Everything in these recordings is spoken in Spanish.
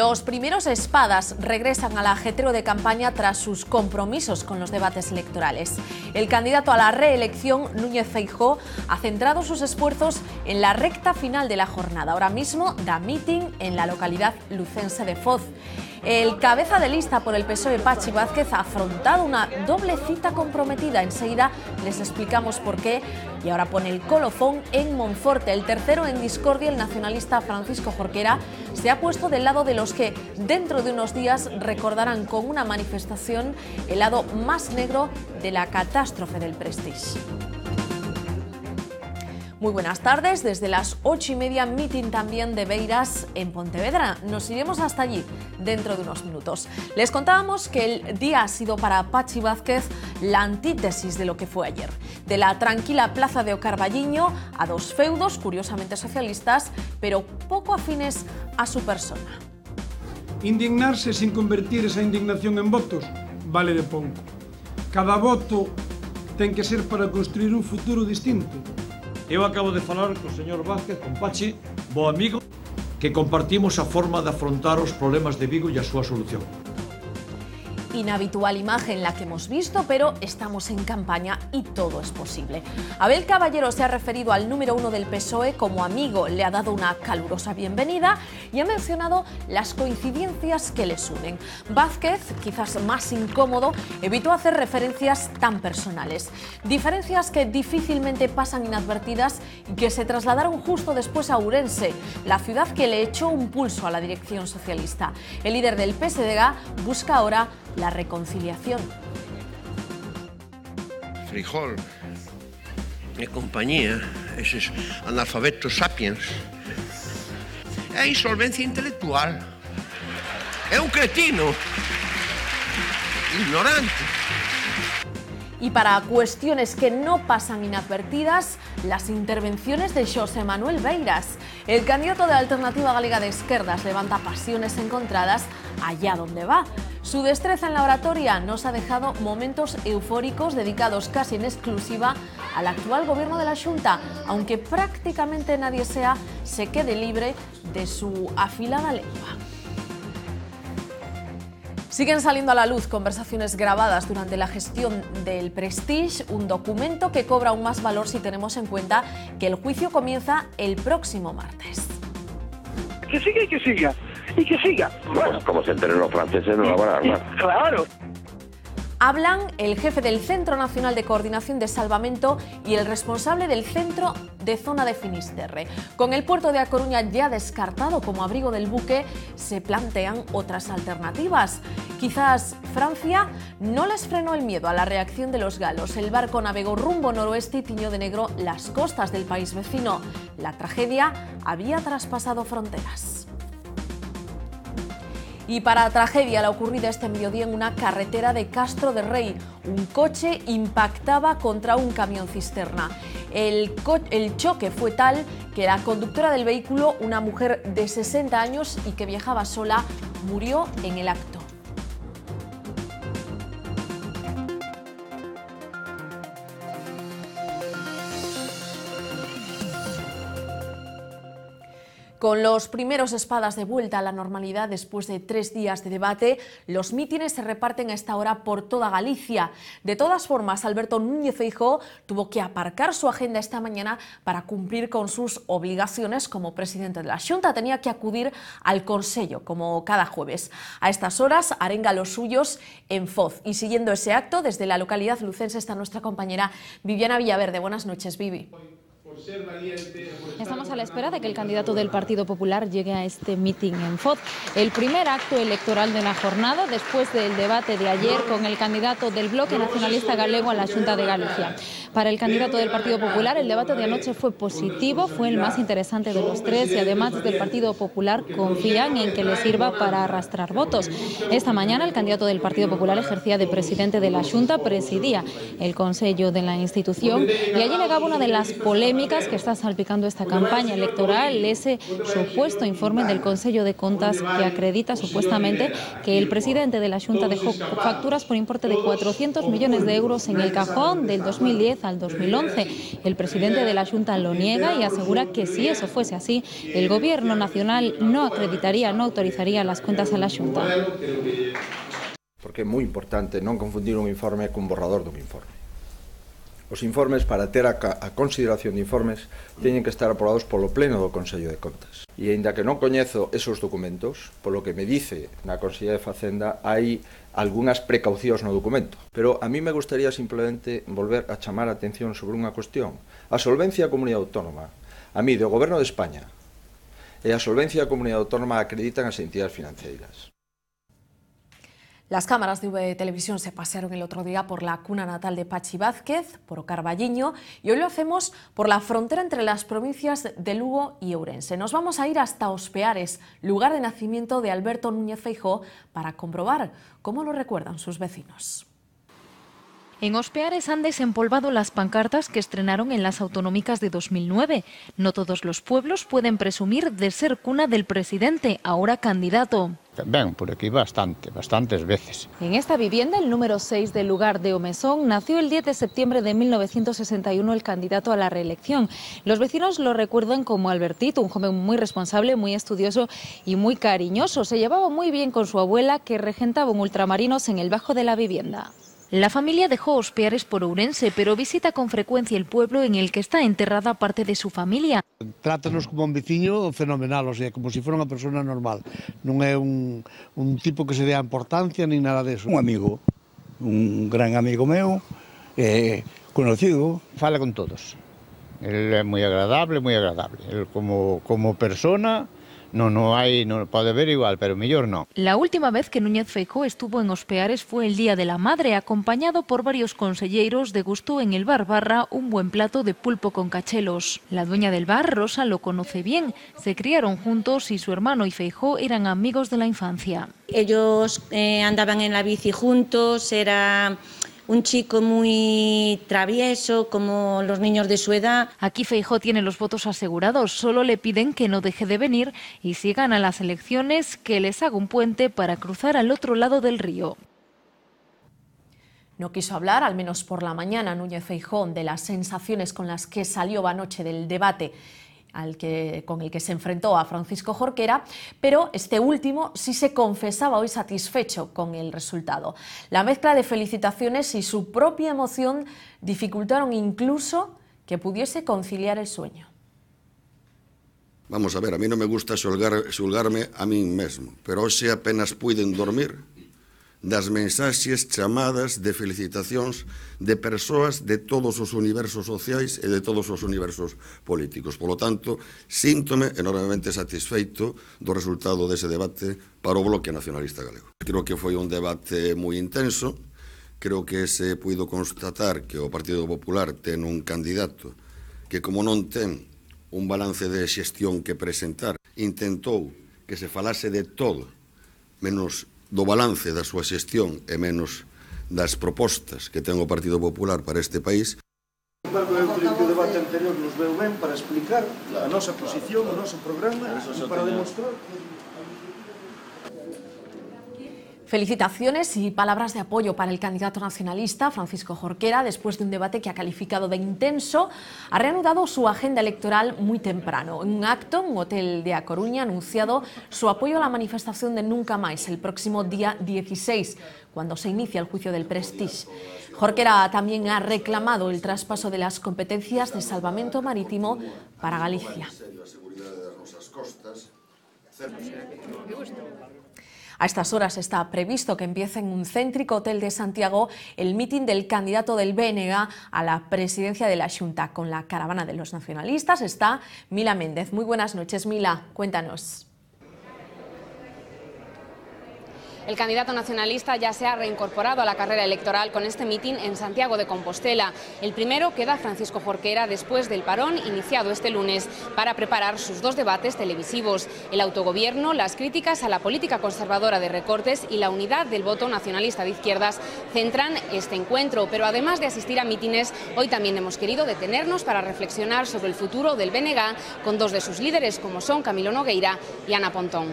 Los primeros espadas regresan al ajetreo de campaña tras sus compromisos con los debates electorales. El candidato a la reelección, Núñez Feijóo, ha centrado sus esfuerzos en la recta final de la jornada. Ahora mismo da meeting en la localidad lucense de Foz. El cabeza de lista por el PSOE, Patxi Vázquez, ha afrontado una doble cita comprometida. Enseguida les explicamos por qué. Y ahora pone el colofón en Monforte. El tercero en discordia, el nacionalista Francisco Jorquera, se ha puesto del lado de los que dentro de unos días recordarán con una manifestación el lado más negro de la catástrofe del Prestige. Muy buenas tardes, desde las 8:30, meeting también de Beiras en Pontevedra. Nos iremos hasta allí dentro de unos minutos. Les contábamos que el día ha sido para Patxi Vázquez la antítesis de lo que fue ayer. De la tranquila plaza de O Carballiño a dos feudos, curiosamente socialistas, pero poco afines a su persona. Indignarse sin convertir esa indignación en votos vale de pouco. Cada voto ten que ser para construir un futuro distinto. Eu acabo de falar co señor Vázquez, con Patxi, bo amigo, que compartimos a forma de afrontar os problemas de Vigo e a súa solución. Inhabitual imagen la que hemos visto, pero estamos en campaña y todo es posible. Abel Caballero se ha referido al número 1 del PSOE como amigo, le ha dado una calurosa bienvenida y ha mencionado las coincidencias que les unen. Vázquez, quizás más incómodo, evitó hacer referencias tan personales. Diferencias que difícilmente pasan inadvertidas y que se trasladaron justo después a Ourense, la ciudad que le echó un pulso a la dirección socialista. El líder del PSDG busca ahora la reconciliación. Frijol e compañía, eses analfabetos sapiens, é insolvencia intelectual, é un cretino, ignorante. Y para cuestiones que no pasan inadvertidas, las intervenciones de Xosé Manuel Beiras. El candidato de la Alternativa Galega de Esquerdas levanta pasiones encontradas allá donde va. Su destreza en la oratoria nos ha dejado momentos eufóricos dedicados casi en exclusiva al actual gobierno de la Xunta, aunque prácticamente nadie se quede libre de su afilada lengua. Siguen saliendo a la luz conversaciones grabadas durante la gestión del Prestige, un documento que cobra aún más valor si tenemos en cuenta que el juicio comienza el próximo martes. Que siga y que siga, y que siga. Bueno, como se enteren los franceses no la van a armar. Claro. Hablan el jefe del Centro Nacional de Coordinación de Salvamento y el responsable del Centro de Zona de Finisterre. Con el puerto de A Coruña ya descartado como abrigo del buque, se plantean otras alternativas. Quizás Francia no les frenó el miedo a la reacción de los galos. El barco navegó rumbo noroeste y tiñó de negro las costas del país vecino. La tragedia había traspasado fronteras. Y para tragedia, la ocurrida este mediodía en una carretera de Castro de Rei. Un coche impactaba contra un camión cisterna. El choque fue tal que la conductora del vehículo, una mujer de 60 años y que viajaba sola, murió en el acto. Con los primeros espadas de vuelta a la normalidad después de 3 días de debate, los mítines se reparten a esta hora por toda Galicia. De todas formas, Alberto Núñez Feijóo tuvo que aparcar su agenda esta mañana para cumplir con sus obligaciones como presidente de la Xunta. Tenía que acudir al Consello, como cada jueves. A estas horas arenga los suyos en Foz. Y siguiendo ese acto, desde la localidad lucense está nuestra compañera Viviana Villaverde. Buenas noches, Vivi. Estamos a la espera de que el candidato del Partido Popular llegue a este mitin en Foz. El primer acto electoral de la jornada después del debate de ayer con el candidato del Bloque Nacionalista Galego a la Xunta de Galicia. Para el candidato del Partido Popular, el debate de anoche fue positivo, fue el más interesante de los tres y además desde el Partido Popular confían en que le sirva para arrastrar votos. Esta mañana el candidato del Partido Popular ejercía de presidente de la Xunta, presidía el Consello de la institución y allí negaba una de las polémicas polémicas que está salpicando esta campaña electoral, ese supuesto informe del Consejo de Contas que acredita supuestamente que el presidente de la Xunta dejó facturas por importe de 400 millones de euros en el cajón del 2010 al 2011. El presidente de la Xunta lo niega y asegura que si eso fuese así, el Gobierno nacional no acreditaría, no autorizaría las cuentas a la Xunta. Porque é moi importante non confundir un informe cun borrador dun informe. Os informes, para ter a consideración de informes, teñen que estar aprobados polo Pleno do Consello de Contas. E aínda que non coñezo esos documentos, polo que me dice na Consellería de Facenda, hai algunhas precaucións no documento. Pero a mí me gustaría simplemente volver a chamar a atención sobre unha cuestión. A solvencia da Comunidade Autónoma, a mí, do Goberno de España, e a solvencia da Comunidade Autónoma acreditan as entidades financeiras. Las cámaras de V Televisión se pasearon el otro día por la cuna natal de Pachi Vázquez, por Ocarballiño, y hoy lo hacemos por la frontera entre las provincias de Lugo y Ourense. Nos vamos a ir hasta Ospeares, lugar de nacimiento de Alberto Núñez Feijóo, para comprobar cómo lo recuerdan sus vecinos. En Ospeares han desempolvado las pancartas que estrenaron en las autonómicas de 2009. No todos los pueblos pueden presumir de ser cuna del presidente, ahora candidato. Ven por aquí bastantes veces. En esta vivienda, el número 6 del lugar de Omesón, nació el 10 de septiembre de 1961 el candidato a la reelección. Los vecinos lo recuerdan como Albertito, un joven muy responsable, muy estudioso y muy cariñoso. Se llevaba muy bien con su abuela, que regentaba un ultramarinos en el bajo de la vivienda. La familia dejó Ospeares por Ourense, pero visita con frecuencia el pueblo en el que está enterrada parte de su familia. Trátanos como un veciño fenomenal, o sea, como si fuera unha persona normal. Non é un tipo que se dé a importancia ni nada de eso. Un amigo, un gran amigo meu, conocido. Fala con todos. Él é moi agradable, moi agradable. Él como persona no pode ver igual, pero mellor no. La última vez que Núñez Feijóo estuvo en Ospeares fue el Día de la Madre, acompañado por varios conselleiros, degustó en el bar Barra un buen plato de pulpo con cachelos. La dueña del bar, Rosa, lo conoce bien. Se criaron juntos y su hermano y Feijóo eran amigos de la infancia. Ellos andaban en la bici juntos, era un chico muy travieso, como los niños de su edad. Aquí Feijóo tiene los votos asegurados, solo le piden que no deje de venir y si gana las elecciones, que les haga un puente para cruzar al otro lado del río. No quiso hablar, al menos por la mañana, Núñez Feijóo, de las sensaciones con las que salió anoche del debate con el que se enfrentó a Francisco Jorquera, pero este último sí se confesaba hoy satisfecho con el resultado. La mezcla de felicitaciones y su propia emoción dificultaron incluso que pudiese conciliar el sueño. Vamos a ver, a mí no me gusta xulgarme a mí mesmo, pero hoxe apenas puiden dormir das mensaxes chamadas de felicitacións de persoas de todos os universos sociais e de todos os universos políticos. Por lo tanto, síntome enormemente satisfeito do resultado dese debate para o Bloque Nacionalista Galego. Creo que foi un debate moi intenso, creo que se puido constatar que o Partido Popular ten un candidato que, como non ten un balance de xestión que presentar, intentou que se falase de todo, menos do balance da súa xestión e menos das propostas que ten o Partido Popular para este país. Marco, eu creo que o debate anterior nos veu ben para explicar a nosa posición, o noso programa e para demostrar que... Felicitaciones y palabras de apoyo para el candidato nacionalista Francisco Jorquera, después de un debate que ha calificado de intenso, ha reanudado su agenda electoral muy temprano. En un acto en un hotel de A Coruña ha anunciado su apoyo a la manifestación de Nunca Máis el próximo día 16, cuando se inicia el juicio del Prestige. Jorquera también ha reclamado el traspaso de las competencias de salvamento marítimo para Galicia. A estas horas está previsto que empiece en un céntrico hotel de Santiago el mitin del candidato del BNG a la presidencia de la Xunta. Con la caravana de los nacionalistas está Mila Méndez. Muy buenas noches, Mila. Cuéntanos. El candidato nacionalista ya se ha reincorporado a la carrera electoral con este mitin en Santiago de Compostela. El primero queda Francisco Jorquera después del parón iniciado este lunes para preparar sus 2 debates televisivos. El autogobierno, las críticas a la política conservadora de recortes y la unidad del voto nacionalista de izquierdas centran este encuentro. Pero además de asistir a mítines, hoy también hemos querido detenernos para reflexionar sobre el futuro del BNG con 2 de sus líderes, como son Camilo Nogueira y Ana Pontón.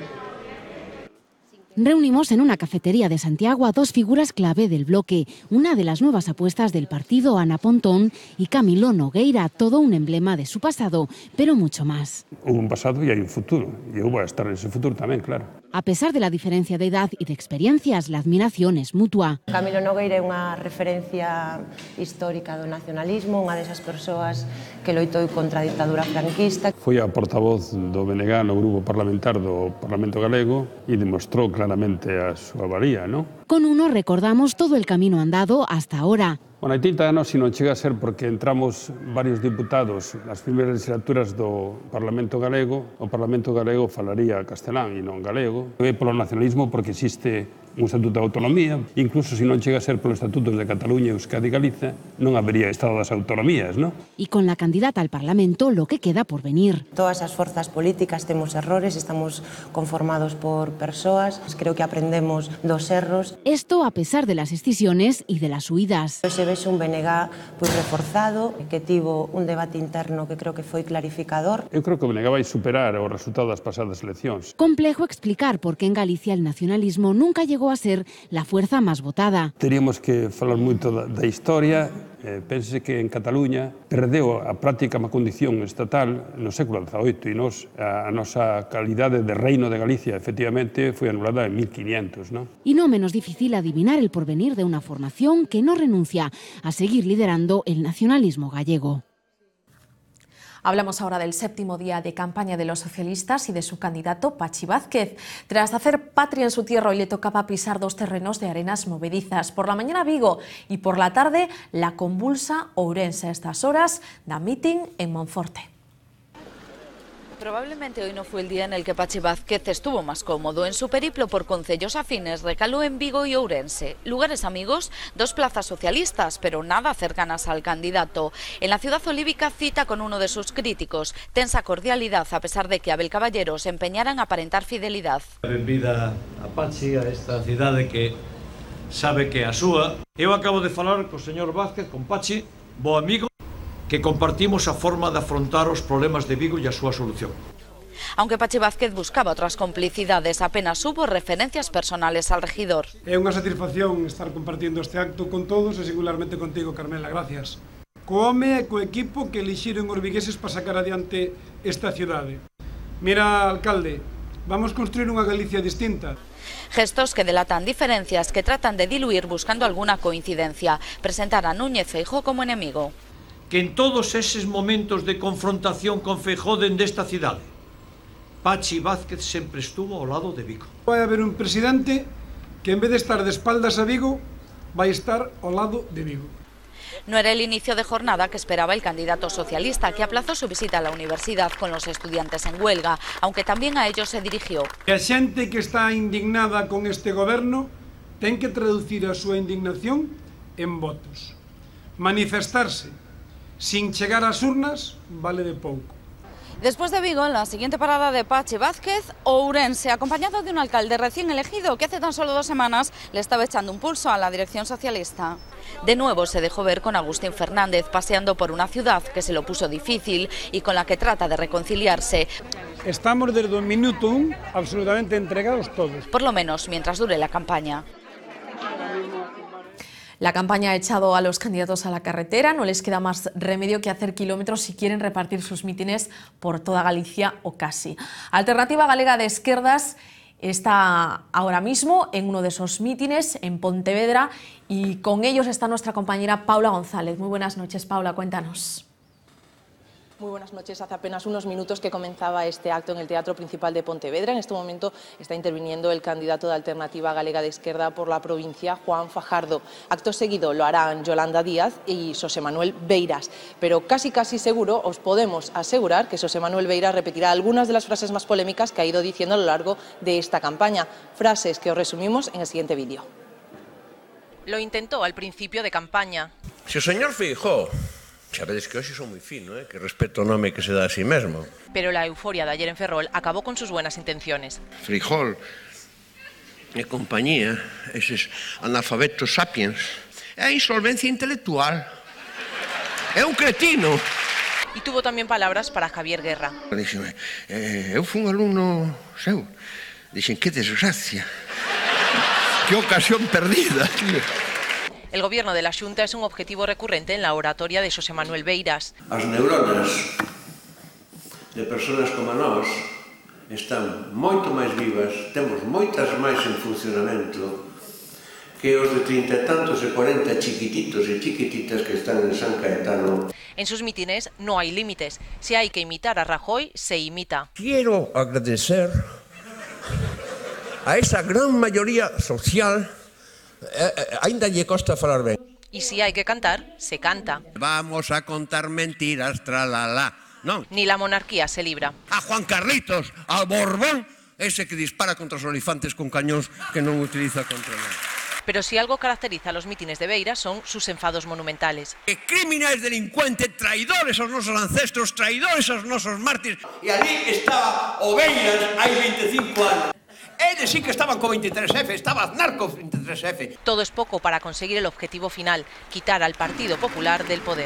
Reunimos en una cafetería de Santiago a 2 figuras clave del bloque, una de las nuevas apuestas del partido, Ana Pontón, y Camilo Nogueira, todo un emblema de su pasado, pero mucho más. Hubo un pasado y hay un futuro, y eu vou a estar en ese futuro tamén, claro. A pesar de la diferencia de edad y de experiencias, la admiración es mutua. Camilo Nogueira é unha referencia histórica do nacionalismo, unha desas persoas que loitou contra a ditadura franquista. Foi a portavoz do BNG no grupo parlamentar do Parlamento Galego e demostrou claramente a súa valía, non? Con uno recordamos todo el camino andado hasta ahora. Bueno, hai 30 anos, se non chega a ser porque entramos varios diputados nas primeiras legislaturas do Parlamento Galego, o Parlamento Galego falaría castelán e non galego. É polo nacionalismo porque existe un estatuto de autonomía, incluso se non chega a ser polos estatutos de Cataluña, Euskadi e Galicia, non habería Estado das Autonomías, non? Y con la candidata al Parlamento lo que queda por venir. Todas as forzas políticas temos errores, estamos conformados por persoas, creo que aprendemos dos erros. Esto a pesar de las escisiones y de las huidas. Se ves un BNG pois reforzado, que tivo un debate interno que creo que foi clarificador. Eu creo que o BNG vai superar o resultado das pasadas eleccións. Complejo explicar por qué en Galicia el nacionalismo nunca llegó a ser la fuerza más votada. Teríamos que falar moito da historia. Pense que en Cataluña perdeu a práctica má condición estatal no século XVIII e a nosa calidade de reino de Galicia efectivamente foi anulada en 1500, ¿no? Y no menos difícil adivinar el porvenir de una formación que no renuncia a seguir liderando el nacionalismo gallego. Hablamos ahora del 7º día de campaña de los socialistas y de su candidato Pachi Vázquez. Tras hacer patria en su tierra, hoy le tocaba pisar 2 terrenos de arenas movedizas. Por la mañana Vigo y por la tarde la convulsa Ourense. A estas horas da mitin en Monforte. Probablemente hoy no fue el día en el que Pachi Vázquez estuvo más cómodo. En su periplo por concellos afines recaló en Vigo y Ourense. Lugares amigos, 2 plazas socialistas, pero nada cercanas al candidato. En la ciudad olívica cita con uno de sus críticos. Tensa cordialidad a pesar de que Abel Caballero se empeñara en aparentar fidelidad. Benvida a Pachi a esta cidade que sabe que é a súa. Eu acabo de falar co señor Vázquez, con Pachi, bo amigo, que compartimos a forma de afrontar os problemas de Vigo e a súa solución. Aunque Pachi Vázquez buscaba otras complicidades, apenas hubo referencias personales al regidor. É unha satisfacción estar compartindo este acto con todos e singularmente contigo, Carmela, gracias. Co home e co equipo que elixiron os vigueses para sacar adiante esta cidade. Mira, alcalde, vamos construir unha Galicia distinta. Gestos que delatan diferencias que tratan de diluir buscando alguna coincidencia. Presentar a Núñez Feijóo como enemigo. Que en todos eses momentos de confrontación con Feijóo dende esta cidade, Pachi Vázquez sempre estuvo ao lado de Vigo. Vai haber un presidente que en vez de estar de espaldas a Vigo, vai estar ao lado de Vigo. No era el inicio de jornada que esperaba el candidato socialista, que aplazó su visita a la universidad con los estudiantes en huelga, aunque también a ellos se dirigió. A xente que está indignada con este goberno ten que traducir a súa indignación en votos. Manifestarse sin chegar ás urnas vale de pouco. Después de Vigo, la siguiente parada de Pachi Vázquez, Ourense, acompañado de un alcalde recién elegido que hace tan solo 2 semanas le estaba echando un pulso a la dirección socialista. De nuevo se dejó ver con Agustín Fernández paseando por una ciudad que se lo puso difícil y con la que trata de reconciliarse. Estamos desde el minuto 1 absolutamente entregados todos. Por lo menos mientras dure la campaña. La campaña ha echado a los candidatos a la carretera, no les queda más remedio que hacer kilómetros si quieren repartir sus mítines por toda Galicia o casi. Alternativa Galega de Esquerdas está ahora mismo en uno de esos mítines en Pontevedra y con ellos está nuestra compañera Paula González. Muy buenas noches, Paula, cuéntanos. Muy buenas noches. Hace apenas unos minutos que comenzaba este acto en el Teatro Principal de Pontevedra. En este momento está interviniendo el candidato de Alternativa Galega de Esquerda por la provincia, Juan Fajardo. Acto seguido lo harán Yolanda Díaz y Xosé Manuel Beiras. Pero casi seguro os podemos asegurar que Xosé Manuel Beiras repetirá algunas de las frases más polémicas que ha ido diciendo a lo largo de esta campaña. Frases que os resumimos en el siguiente vídeo. Lo intentó al principio de campaña. Se o señor Feijóo, sabedes que hoxe son moi fino, que respeto o nome que se dá a sí mesmo. Pero la euforia de ayer en Ferrol acabó con sus buenas intenciones. Feijóo e compañía, eses analfabetos sapiens, é insolvencia intelectual. É un cretino. Y tuvo también palabras para Javier Guerra. Dixen, eu fui un alumno seu. Dixen, que desgracia. Que ocasión perdida, tío. El gobierno de la Xunta es un objetivo recurrente en la oratoria de Xosé Manuel Beiras. As neuronas de persoas como nós están moito máis vivas, temos moitas máis en funcionamento que os de 30 e tantos e 40 chiquititos e chiquititas que están en San Caetano. En sus mítines no hay límites. Si hay que imitar a Rajoy, se imita. Quiero agradecer a esa gran mayoría social. Ainda lle costa falar ben. Y si hay que cantar, se canta. Vamos a contar mentiras, tralala. Non. Ni la monarquía se libra. A Juan Carlitos, al Borbón, ese que dispara contra os olifantes con cañóns que non utiliza contra nada. Pero si algo caracteriza a los mítines de Beiras son sus enfados monumentales. Criminales, delincuentes, traidores aos nosos ancestros, traidores aos nosos mártires. E ali estaba o Beiras hai 25 anos. Eles sí que estaban con 23F, estaba Aznar con 23F. Todo es poco para conseguir el objetivo final, quitar al Partido Popular del poder.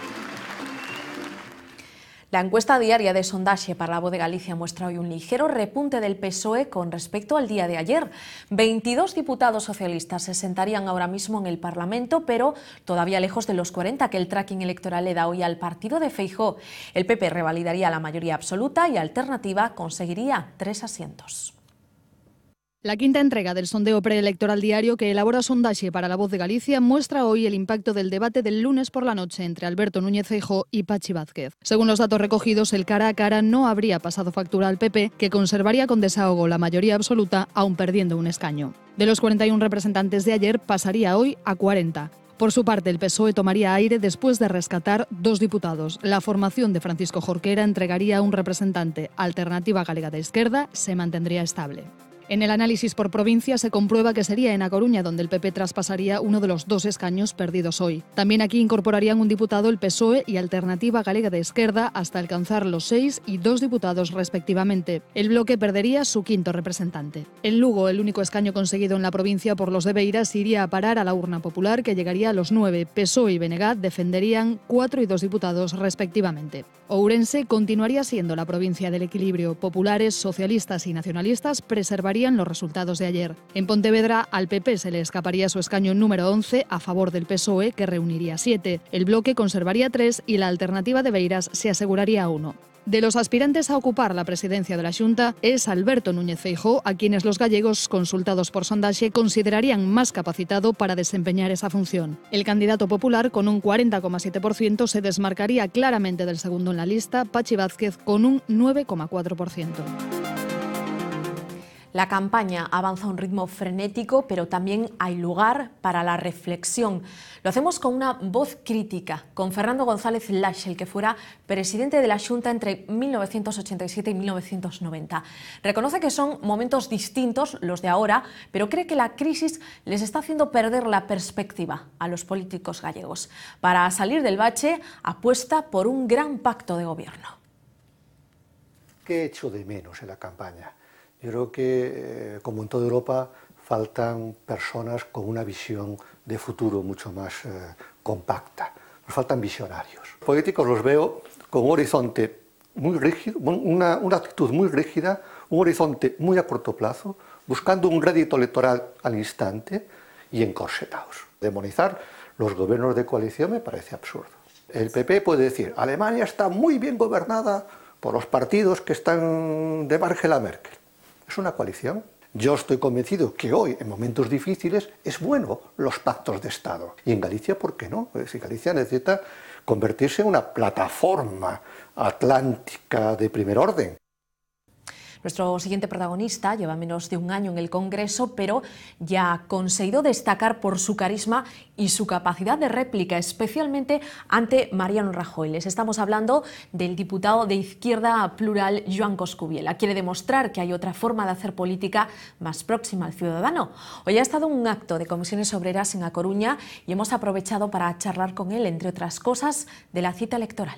La encuesta diaria de Sondaxe para la Voz de Galicia muestra hoy un ligero repunte del PSOE con respecto al día de ayer. 22 diputados socialistas se sentarían ahora mismo en el Parlamento, pero todavía lejos de los 40 que el tracking electoral le da hoy al partido de Feijóo. El PP revalidaría la mayoría absoluta y Alternativa conseguiría 3 asientos. La quinta entrega del sondeo preelectoral diario que elabora Sondaxe para la Voz de Galicia muestra hoy el impacto del debate del lunes por la noche entre Alberto Núñez Feijóo y Pachi Vázquez. Según los datos recogidos, el cara a cara no habría pasado factura al PP, que conservaría con desahogo la mayoría absoluta, aun perdiendo un escaño. De los 41 representantes de ayer, pasaría hoy a 40. Por su parte, el PSOE tomaría aire después de rescatar 2 diputados. La formación de Francisco Jorquera entregaría un representante. Alternativa Galega de Esquerda se mantendría estable. En el análisis por provincia se comprueba que sería en A Coruña donde el PP traspasaría uno de los 2 escaños perdidos hoy. También aquí incorporarían un diputado el PSOE y Alternativa Galega de Esquerda hasta alcanzar los 6 y 2 diputados respectivamente. El bloque perdería su 5º representante. En Lugo, el único escaño conseguido en la provincia por los de Beiras iría a parar a la urna popular, que llegaría a los 9. PSOE y BNG defenderían 4 y 2 diputados respectivamente. Ourense continuaría siendo la provincia del equilibrio. Populares, socialistas y nacionalistas preservarían los resultados de ayer. En Pontevedra, al PP se le escaparía su escaño número 11 a favor del PSOE, que reuniría 7. El bloque conservaría 3 y la Alternativa de Beiras se aseguraría 1. De los aspirantes a ocupar la presidencia de la Xunta es Alberto Núñez Feijóo, a quienes los gallegos, consultados por Sondaxe, considerarían más capacitado para desempeñar esa función. El candidato popular, con un 40,7%, se desmarcaría claramente del segundo en la lista, Pachi Vázquez, con un 9,4%. La campaña avanza a un ritmo frenético, pero también hay lugar para la reflexión. Lo hacemos con una voz crítica, con Fernando González Laxe, el que fuera presidente de la Xunta entre 1987 y 1990. Reconoce que son momentos distintos los de ahora, pero cree que la crisis les está haciendo perder la perspectiva a los políticos gallegos. Para salir del bache, apuesta por un gran pacto de gobierno. ¿Qué echo de menos en la campaña? Yo creo que, como en toda Europa, faltan personas con una visión de futuro mucho más compacta. Nos faltan visionarios. Los políticos los veo con un horizonte muy rígido, una actitud muy rígida, un horizonte muy a corto plazo, buscando un rédito electoral al instante y encorsetados. Demonizar los gobiernos de coalición me parece absurdo. El PP puede decir, Alemania está muy bien gobernada por los partidos que están de Angela Merkel. Es una coalición. Yo estoy convencido que hoy, en momentos difíciles, es bueno los pactos de Estado. Y en Galicia, ¿por qué no? Si Galicia necesita convertirse en una plataforma atlántica de primer orden. Nuestro siguiente protagonista lleva menos de un año en el Congreso, pero ya ha conseguido destacar por su carisma y su capacidad de réplica, especialmente ante Mariano Rajoy. Les estamos hablando del diputado de Izquierda Plural, Joan Coscubiela. Quiere demostrar que hay otra forma de hacer política más próxima al ciudadano. Hoy ha estado en un acto de Comisiones Obreras en A Coruña y hemos aprovechado para charlar con él, entre otras cosas, de la cita electoral.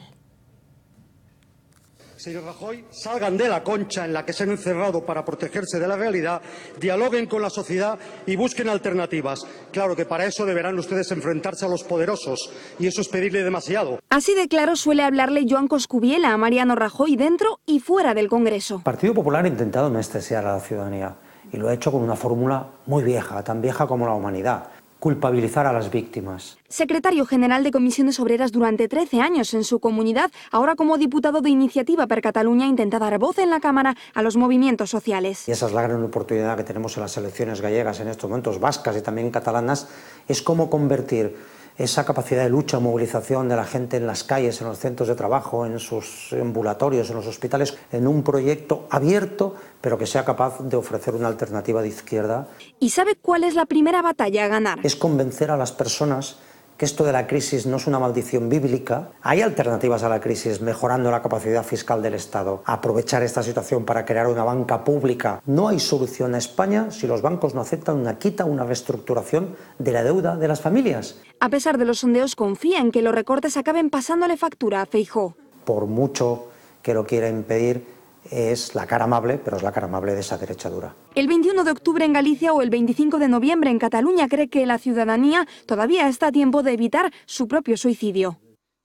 Señor Rajoy, salgan de la concha en la que se han encerrado para protegerse de la realidad, dialoguen con la sociedad y busquen alternativas. Claro que para eso deberán ustedes enfrentarse a los poderosos, y eso es pedirle demasiado. Así de claro suele hablarle Joan Coscubiela a Mariano Rajoy dentro y fuera del Congreso. El Partido Popular ha intentado anestesiar a la ciudadanía y lo ha hecho con una fórmula muy vieja, tan vieja como la humanidad: culpabilizar a las víctimas. Secretario general de Comisiones Obreras durante 13 años en su comunidad, ahora como diputado de Iniciativa per Catalunya intenta dar voz en la Cámara a los movimientos sociales. Y esa es la gran oportunidad que tenemos en las elecciones gallegas en estos momentos, vascas y también catalanas, es cómo convertir esa capacidad de lucha, movilización de la gente en las calles, en los centros de trabajo, en sus ambulatorios, en los hospitales, en un proyecto abierto, pero que sea capaz de ofrecer una alternativa de izquierda. ¿Y sabe cuál es la primera batalla a ganar? Es convencer a las personas que esto de la crisis no es una maldición bíblica. Hay alternativas a la crisis, mejorando la capacidad fiscal del Estado, aprovechar esta situación para crear una banca pública. No hay solución a España si los bancos no aceptan una quita, una reestructuración de la deuda de las familias. A pesar de los sondeos, confía en que los recortes acaben pasándole factura a Feijóo. Por mucho que lo quiera impedir, es la cara amable, pero es la cara amable de esa derecha dura. El 21 de octubre en Galicia o el 25 de noviembre en Cataluña cree que la ciudadanía todavía está a tiempo de evitar su propio suicidio.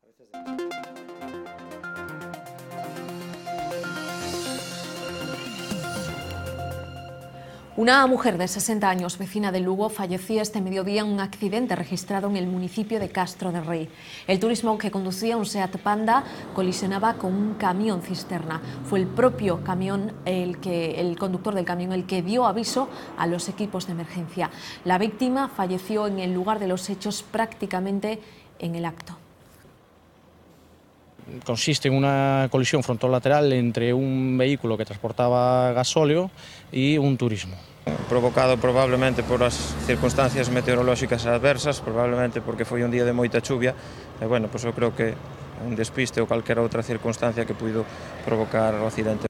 Una mujer de 60 años, vecina de Lugo, fallecía este mediodía en un accidente registrado en el municipio de Castro de Rey. El turismo que conducía un Seat Panda colisionaba con un camión cisterna. Fue el propio camión, el conductor del camión, el que dio aviso a los equipos de emergencia. La víctima falleció en el lugar de los hechos, prácticamente en el acto. Consiste en una colisión frontolateral entre un vehículo que transportaba gasóleo y un turismo. Provocado probablemente por as circunstancias meteorolóxicas adversas, probablemente porque foi un día de moita chuvia, e bueno, pois eu creo que un despiste ou calquera outra circunstancia que puido provocar o accidente.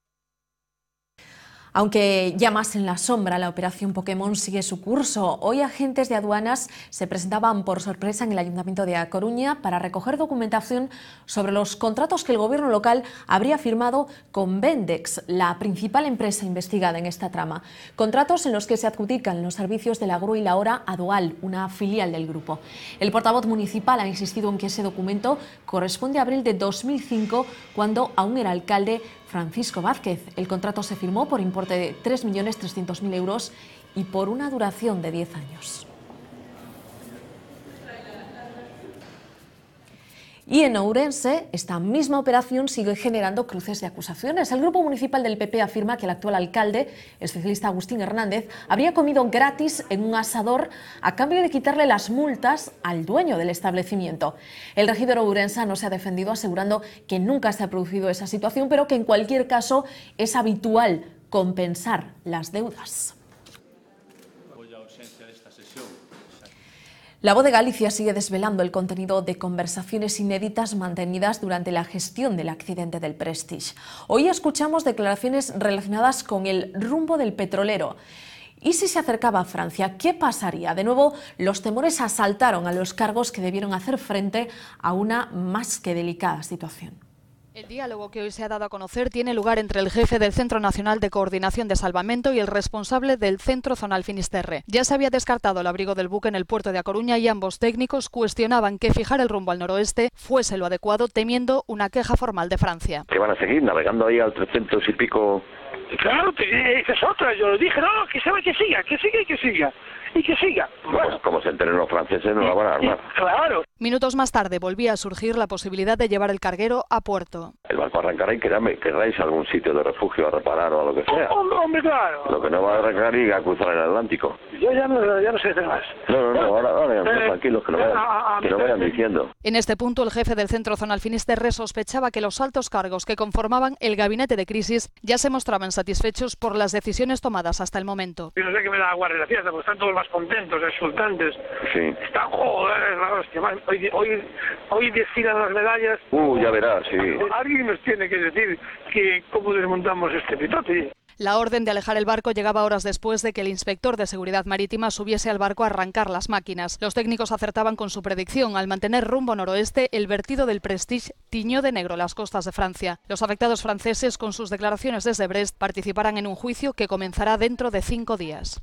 Aunque ya más en la sombra, la operación Pokémon sigue su curso. Hoy agentes de aduanas se presentaban por sorpresa en el Ayuntamiento de A Coruña para recoger documentación sobre los contratos que el gobierno local habría firmado con Vendex, la principal empresa investigada en esta trama. Contratos en los que se adjudican los servicios de la grúa y la hora a Dual, una filial del grupo. El portavoz municipal ha insistido en que ese documento corresponde a abril de 2005, cuando aún era alcalde Francisco Vázquez. El contrato se firmó por importe de 3.300.000 euros y por una duración de 10 años. Y en Ourense, esta misma operación sigue generando cruces de acusaciones. El grupo municipal del PP afirma que el actual alcalde, el socialista Agustín Hernández, habría comido gratis en un asador a cambio de quitarle las multas al dueño del establecimiento. El regidor ourensano se ha defendido asegurando que nunca se ha producido esa situación, pero que en cualquier caso es habitual compensar las deudas. La Voz de Galicia sigue desvelando el contenido de conversaciones inéditas mantenidas durante la gestión del accidente del Prestige. Hoy escuchamos declaraciones relacionadas con el rumbo del petrolero. ¿Y si se acercaba a Francia? ¿Qué pasaría? De nuevo, los temores asaltaron a los cargos que debieron hacer frente a una más que delicada situación. El diálogo que hoy se ha dado a conocer tiene lugar entre el jefe del Centro Nacional de Coordinación de Salvamento y el responsable del Centro Zonal Finisterre. Ya se había descartado el abrigo del buque en el puerto de A Coruña y ambos técnicos cuestionaban que fijar el rumbo al noroeste fuese lo adecuado, temiendo una queja formal de Francia. Que van a seguir navegando ahí al 300 y pico. Claro, esa es otra. Yo les dije, no, que siga. y que siga. Bueno, como se enteren los franceses no la van a armar. Claro. Minutos más tarde volvía a surgir la posibilidad de llevar el carguero a puerto. El barco arrancará y querráis algún sitio de refugio a reparar o a lo que sea. Hombre, claro. Lo que no va a arrancar y a cruzar el Atlántico. Yo ya no sé hacer más. No, ahora tranquilos, que no vayan diciendo. En este punto, el jefe del Centro Zonal Finisterre sospechaba que los altos cargos que conformaban el gabinete de crisis ya se mostraban satisfechos por las decisiones tomadas hasta el momento. Yo no sé qué me da agua en la fiesta, porque están todos más contentos, exultantes. Sí. Están, joder, la hostia. Hoy desfilan las medallas. Ya verás, sí. Alguien nos tiene que decir cómo desmontamos este pitote. La orden de alejar el barco llegaba horas después de que el inspector de seguridad marítima subiese al barco a arrancar las máquinas. Los técnicos acertaban con su predicción. Al mantener rumbo noroeste, el vertido del Prestige tiñó de negro las costas de Francia. Los afectados franceses, con sus declaraciones desde Brest, participarán en un juicio que comenzará dentro de 5 días.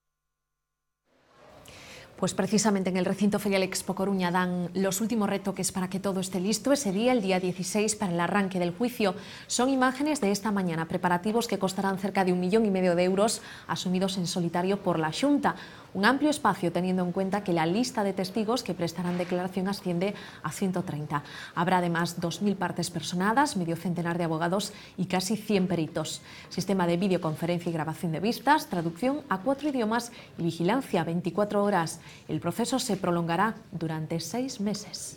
Pues precisamente en el recinto ferial Expo Coruña dan los últimos retoques para que todo esté listo. Ese día, el día 16, para el arranque del juicio. Son imágenes de esta mañana, preparativos que costarán cerca de 1,5 millones de euros, asumidos en solitario por la Xunta. Un amplio espacio, teniendo en cuenta que la lista de testigos que prestarán declaración asciende a 130. Habrá además 2.000 partes personadas, medio centenar de abogados y casi 100 peritos. Sistema de videoconferencia y grabación de vistas, traducción a 4 idiomas y vigilancia 24 horas. El proceso se prolongará durante 6 meses.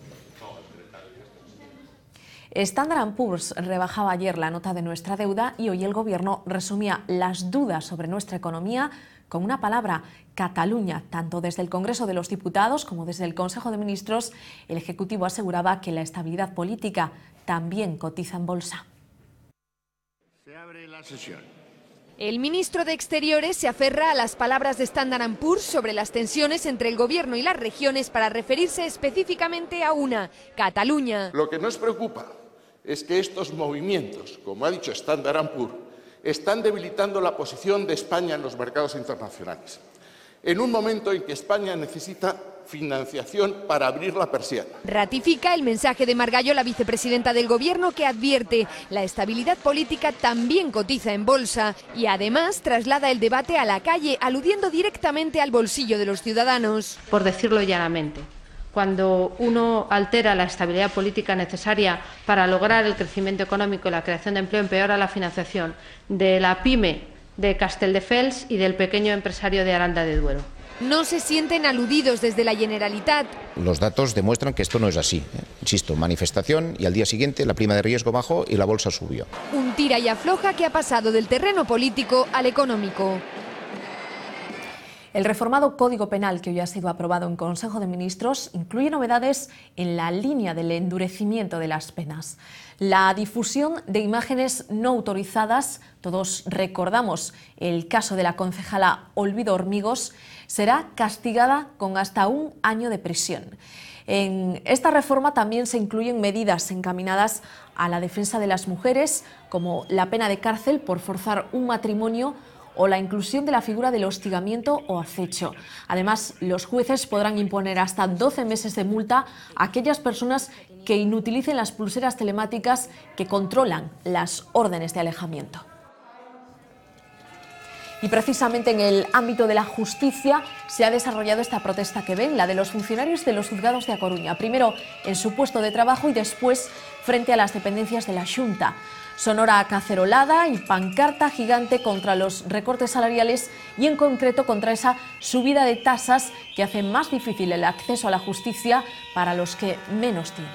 Standard & Poor's rebajaba ayer la nota de nuestra deuda y hoy el Gobierno resumía las dudas sobre nuestra economía con una palabra: Cataluña. Tanto desde el Congreso de los Diputados como desde el Consejo de Ministros, el Ejecutivo aseguraba que la estabilidad política también cotiza en bolsa. Se abre la sesión. El ministro de Exteriores se aferra a las palabras de Standard & Poor's sobre las tensiones entre el Gobierno y las regiones para referirse específicamente a una: Cataluña. Lo que nos preocupa es que estos movimientos, como ha dicho Standard & Poor's, están debilitando la posición de España en los mercados internacionales, en un momento en que España necesita financiación para abrir la persiana. Ratifica el mensaje de Margallo, la vicepresidenta del Gobierno, que advierte: la estabilidad política también cotiza en bolsa, y además traslada el debate a la calle, aludiendo directamente al bolsillo de los ciudadanos. Por decirlo llanamente, cuando uno altera la estabilidad política necesaria para lograr el crecimiento económico y la creación de empleo, empeora la financiación de la pyme de Castelldefels y del pequeño empresario de Aranda de Duero. No se sienten aludidos desde la Generalitat. Los datos demuestran que esto no es así. Insisto, manifestación y al día siguiente la prima de riesgo bajó y la bolsa subió. Un tira y afloja que ha pasado del terreno político al económico. El reformado Código Penal, que hoy ha sido aprobado en Consejo de Ministros, incluye novedades en la línea del endurecimiento de las penas. La difusión de imágenes no autorizadas, todos recordamos el caso de la concejala Olvido Hormigos, será castigada con hasta 1 año de prisión. En esta reforma también se incluyen medidas encaminadas a la defensa de las mujeres, como la pena de cárcel por forzar un matrimonio o la inclusión de la figura del hostigamiento o acecho. Además, los jueces podrán imponer hasta 12 meses de multa a aquellas personas que inutilicen las pulseras telemáticas que controlan las órdenes de alejamiento. Y precisamente en el ámbito de la justicia se ha desarrollado esta protesta que ven, la de los funcionarios de los juzgados de A Coruña. Primero en su puesto de trabajo y después frente a las dependencias de la Xunta. Sonora cacerolada y pancarta gigante contra los recortes salariales y en concreto contra esa subida de tasas que hace más difícil el acceso a la justicia para los que menos tienen.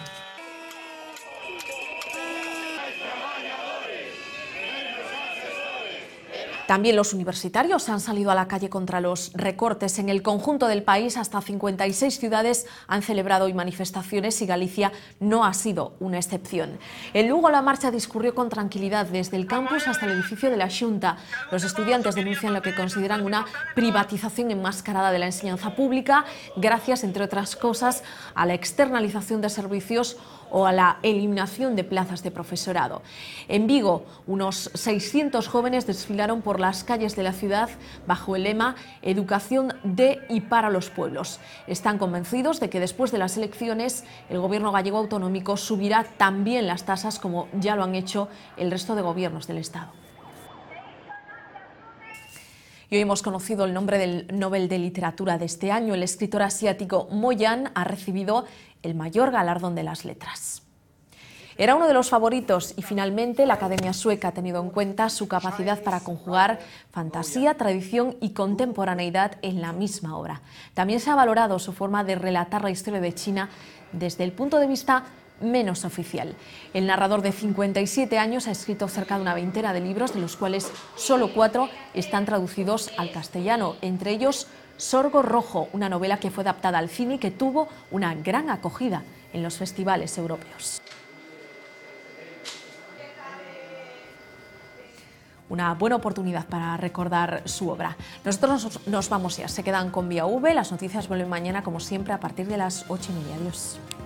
También los universitarios han salido a la calle contra los recortes. En el conjunto del país, hasta 56 ciudades han celebrado hoy manifestaciones y Galicia no ha sido una excepción. En Lugo la marcha discurrió con tranquilidad desde el campus hasta el edificio de la Xunta. Los estudiantes denuncian lo que consideran una privatización enmascarada de la enseñanza pública, gracias, entre otras cosas, a la externalización de servicios o a la eliminación de plazas de profesorado. En Vigo, unos 600 jóvenes desfilaron por las calles de la ciudad bajo el lema Educación de y para los pueblos. Están convencidos de que después de las elecciones el gobierno gallego autonómico subirá también las tasas, como ya lo han hecho el resto de gobiernos del Estado. Y hoy hemos conocido el nombre del Nobel de Literatura de este año. El escritor asiático Mo Yan ha recibido el mayor galardón de las letras. Era uno de los favoritos y finalmente la Academia Sueca ha tenido en cuenta su capacidad para conjugar fantasía, tradición y contemporaneidad en la misma obra. También se ha valorado su forma de relatar la historia de China desde el punto de vista menos oficial. El narrador de 57 años ha escrito cerca de una veintena de libros, de los cuales solo 4 están traducidos al castellano, entre ellos Sorgo Rojo, una novela que fue adaptada al cine y que tuvo una gran acogida en los festivales europeos. Una buena oportunidad para recordar su obra. Nosotros nos vamos ya, se quedan con Vía V, las noticias vuelven mañana como siempre a partir de las 8:30. Adiós.